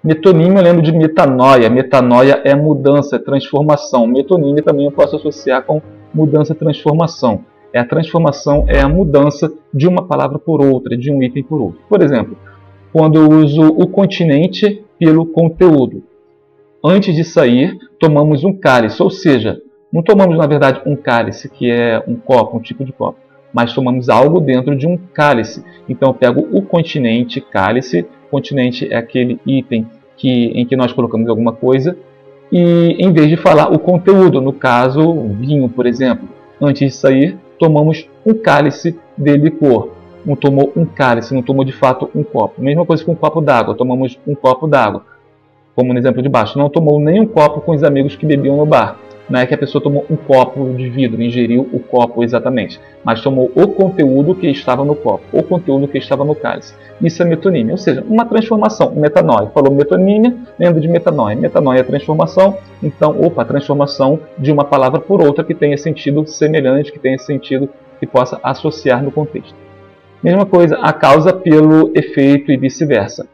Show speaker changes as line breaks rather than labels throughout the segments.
Metonímia eu lembro de metanoia. Metanoia é mudança, é transformação. Metonímia também eu posso associar com mudança e transformação. A transformação é a mudança de uma palavra por outra, de um item por outro. Por exemplo, quando eu uso o continente pelo conteúdo. Antes de sair, tomamos um cálice, ou seja, não tomamos na verdade um cálice, que é um copo, um tipo de copo, mas tomamos algo dentro de um cálice. Então eu pego o continente, cálice. Continente é aquele item em que nós colocamos alguma coisa, e em vez de falar o conteúdo, no caso, vinho, por exemplo, antes de sair, tomamos um cálice de licor. Não tomou um cálice, não tomou de fato um copo. Mesma coisa com um copo d'água, tomamos um copo d'água. Como no exemplo de baixo, não tomou nem um copo com os amigos que bebiam no bar. Não é que a pessoa tomou um copo de vidro, ingeriu o copo exatamente, mas tomou o conteúdo que estava no copo, o conteúdo que estava no cálice. Isso é metonímia, ou seja, uma transformação, metanoia. Falou metonímia, lembra de metanoia. Metanoia é transformação, então, transformação de uma palavra por outra que tenha sentido semelhante, que tenha sentido que possa associar no contexto. Mesma coisa, a causa pelo efeito e vice-versa.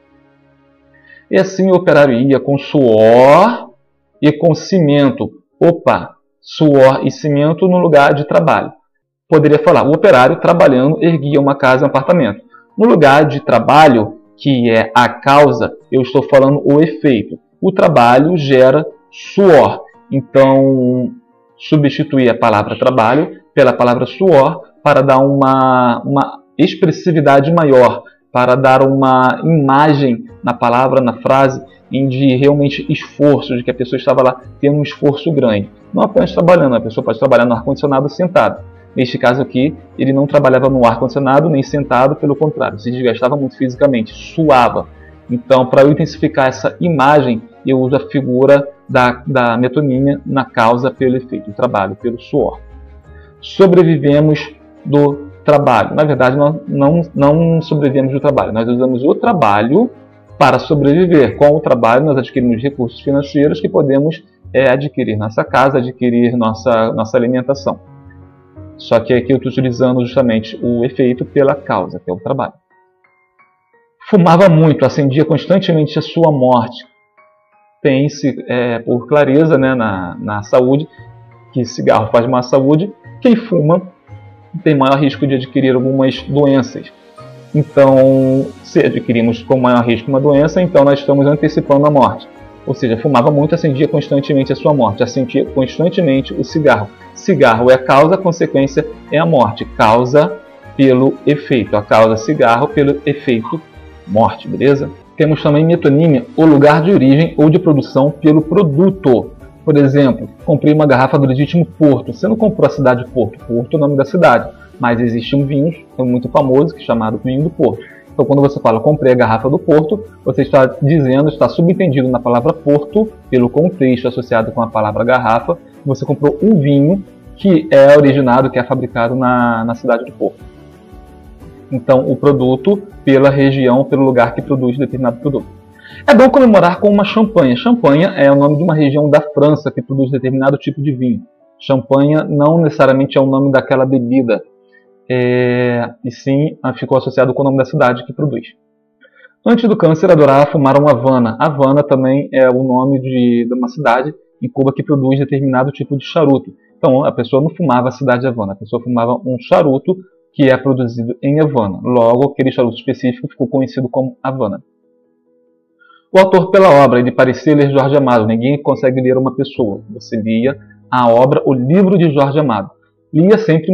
E assim o operário ia com suor e com cimento. Suor e cimento no lugar de trabalho. Poderia falar, o operário trabalhando erguia uma casa e um apartamento. No lugar de trabalho, que é a causa, eu estou falando o efeito. O trabalho gera suor. Então, substituir a palavra trabalho pela palavra suor para dar uma expressividade maior, para dar uma imagem na palavra, na frase, de realmente esforço, de que a pessoa estava lá tendo um esforço grande. Não apenas trabalhando, a pessoa pode trabalhar no ar-condicionado sentado. Neste caso aqui, ele não trabalhava no ar-condicionado nem sentado, pelo contrário, se desgastava muito fisicamente, suava. Então, para eu intensificar essa imagem, eu uso a figura da metonímia na causa pelo efeito, o trabalho, pelo suor. Sobrevivemos do trabalho. Na verdade, nós não sobrevivemos do trabalho, nós usamos o trabalho para sobreviver. Com o trabalho, nós adquirimos recursos financeiros que podemos adquirir nossa casa, adquirir nossa alimentação. Só que aqui eu estou utilizando justamente o efeito pela causa, que é o trabalho. Fumava muito, acendia constantemente a sua morte. Pense, por clareza, né, na saúde, que cigarro faz má saúde. Quem fuma tem maior risco de adquirir algumas doenças. Então, se adquirimos com maior risco uma doença, então nós estamos antecipando a morte. Ou seja, fumava muito, acendia constantemente a sua morte, acendia constantemente o cigarro. Cigarro é a causa, a consequência é a morte. Causa pelo efeito. A causa cigarro pelo efeito morte, beleza? Temos também metonímia, o lugar de origem ou de produção pelo produto. Por exemplo, comprei uma garrafa do legítimo Porto. Você não comprou a cidade de Porto. Porto é o nome da cidade. Mas existe um vinho muito famoso, que é chamado vinho do Porto. Então, quando você fala comprei a garrafa do Porto, você está dizendo, está subentendido na palavra Porto, pelo contexto associado com a palavra garrafa, que você comprou um vinho que é originado, que é fabricado na cidade do Porto. Então, o produto pela região, pelo lugar que produz determinado produto. É bom comemorar com uma champanhe. Champanhe é o nome de uma região da França que produz determinado tipo de vinho. Champanhe não necessariamente é o nome daquela bebida. E sim ficou associado com o nome da cidade que produz. Antes do câncer, adorava fumar uma Havana. Havana também é o nome de uma cidade em Cuba que produz determinado tipo de charuto. Então a pessoa não fumava a cidade de Havana, a pessoa fumava um charuto que é produzido em Havana. Logo, aquele charuto específico ficou conhecido como Havana. O autor pela obra, ele parecia ler Jorge Amado. Ninguém consegue ler uma pessoa. Você lia a obra, o livro de Jorge Amado. Lia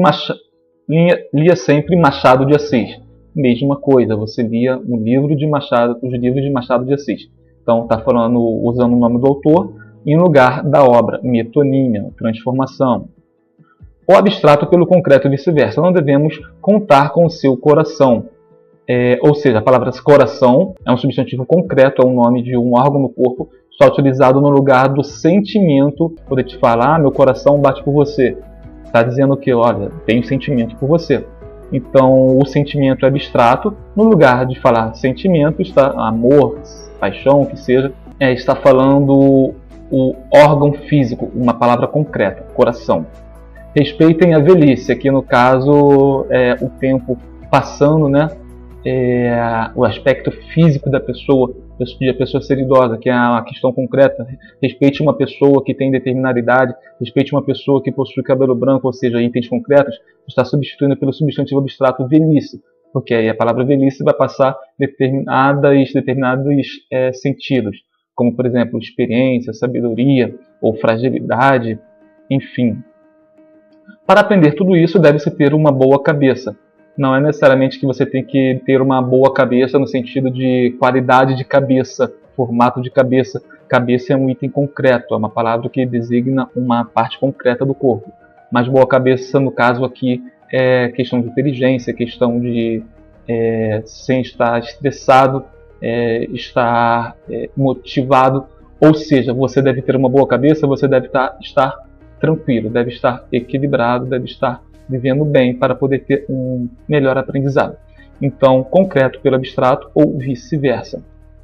sempre Machado de Assis. Mesma coisa, você lia os livros de Machado de Assis. Então está falando, usando o nome do autor em lugar da obra. Metonímia, transformação. O abstrato pelo concreto e vice-versa. Não devemos contar com o seu coração. Ou seja, a palavra coração é um substantivo concreto, é o nome de um órgão no corpo, só utilizado no lugar do sentimento. Poder te falar, meu coração bate por você. Está dizendo que, olha, tenho sentimento por você. Então, o sentimento é abstrato. No lugar de falar sentimento, está amor, paixão, o que seja, está falando o órgão físico, uma palavra concreta, coração. Respeitem a velhice. Aqui, no caso, o tempo passando, né? O aspecto físico da pessoa de a pessoa ser idosa, que é uma questão concreta. Respeite uma pessoa que tem determinada idade, respeite uma pessoa que possui cabelo branco, ou seja, itens concretos, está substituindo pelo substantivo abstrato velhice, porque aí a palavra velhice vai passar determinados sentidos, como, por exemplo, experiência, sabedoria ou fragilidade, enfim. Para aprender tudo isso, deve-se ter uma boa cabeça. Não é necessariamente que você tem que ter uma boa cabeça no sentido de qualidade de cabeça, formato de cabeça. Cabeça é um item concreto, é uma palavra que designa uma parte concreta do corpo. Mas boa cabeça, no caso aqui, é questão de inteligência, questão de sem estar estressado, estar motivado. Ou seja, você deve ter uma boa cabeça, você deve estar tranquilo, deve estar equilibrado, deve estar vivendo bem para poder ter um melhor aprendizado. Então, concreto pelo abstrato ou vice-versa.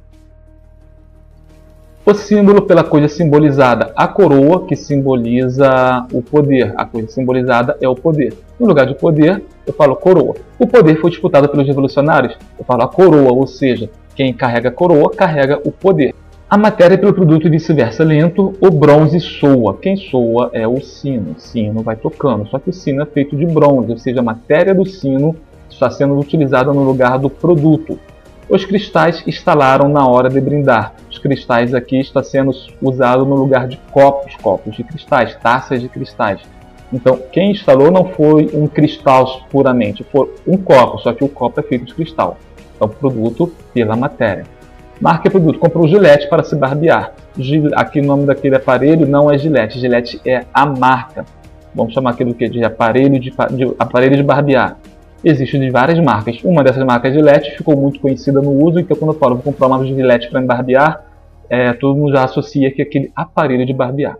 O símbolo pela coisa simbolizada. A coroa, que simboliza o poder. A coisa simbolizada é o poder. No lugar de poder, eu falo coroa. O poder foi disputado pelos revolucionários. Eu falo a coroa, ou seja, quem carrega a coroa, carrega o poder. A matéria pelo produto e vice-versa. Lento, o bronze soa. Quem soa é o sino. O sino vai tocando. Só que o sino é feito de bronze, ou seja, a matéria do sino está sendo utilizada no lugar do produto. Os cristais estalaram na hora de brindar. Os cristais aqui está sendo usado no lugar de copos, copos de cristais, taças de cristais. Então, quem instalou não foi um cristal puramente, foi um copo, só que o copo é feito de cristal. É o produto pela matéria. Marca é produto. Comprou Gillette para se barbear. Aqui o nome daquele aparelho não é Gillette. Gillette é a marca. Vamos chamar aquilo de aparelho de barbear. Existem de várias marcas. Uma dessas marcas, Gillette, ficou muito conhecida no uso. Então, quando eu falo vou comprar uma Gillette para me barbear, todo mundo já associa que aquele aparelho de barbear.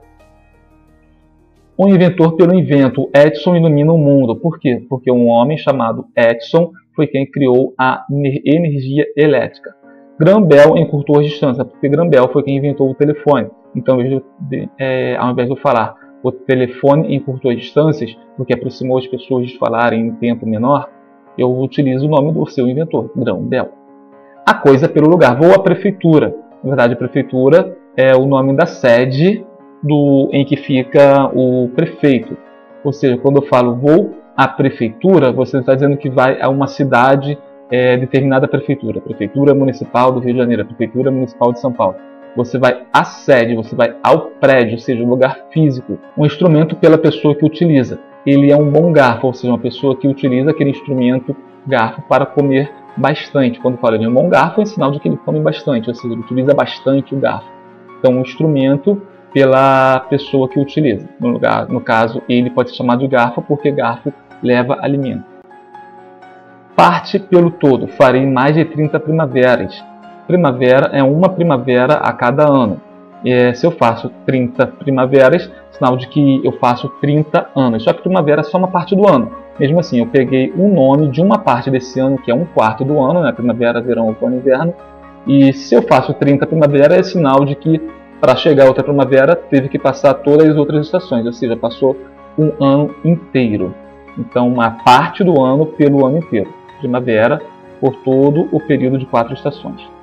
O inventor pelo invento. Edison ilumina o mundo. Por quê? Porque um homem chamado Edison foi quem criou a energia elétrica. Graham Bell encurtou as distâncias, porque Graham Bell foi quem inventou o telefone. Então, ao invés de eu falar o telefone encurtou as distâncias, porque aproximou as pessoas de falarem em tempo menor, eu utilizo o nome do seu inventor, Graham Bell. A coisa pelo lugar. Vou à prefeitura. Na verdade, a prefeitura é o nome da sede em que fica o prefeito. Ou seja, quando eu falo vou à prefeitura, você está dizendo que vai a uma cidade determinada prefeitura. Prefeitura Municipal do Rio de Janeiro, Prefeitura Municipal de São Paulo. Você vai à sede, você vai ao prédio, ou seja, um lugar físico. Um instrumento pela pessoa que utiliza. Ele é um bom garfo, ou seja, uma pessoa que utiliza aquele instrumento, garfo, para comer bastante. Quando fala de um bom garfo, é sinal de que ele come bastante, ou seja, ele utiliza bastante o garfo. Então, um instrumento pela pessoa que utiliza. No caso, ele pode ser chamado de garfo, porque garfo leva alimento. Parte pelo todo. Farei mais de 30 primaveras. Primavera é uma primavera a cada ano. Se eu faço 30 primaveras, sinal de que eu faço 30 anos. Só que primavera é só uma parte do ano. Mesmo assim, eu peguei o nome de uma parte desse ano, que é um quarto do ano, né? Primavera, verão, outono e inverno. E se eu faço 30 primavera, é sinal de que para chegar a outra primavera, teve que passar todas as outras estações. Ou seja, passou um ano inteiro. Então, uma parte do ano pelo ano inteiro. Primavera por todo o período de 4 estações.